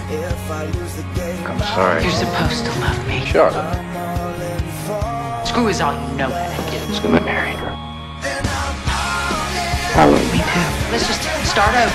I'm sorry. You're supposed to love me. Sure. Screw is all you know how to do. Let's get married. I love me too. Let's just start over.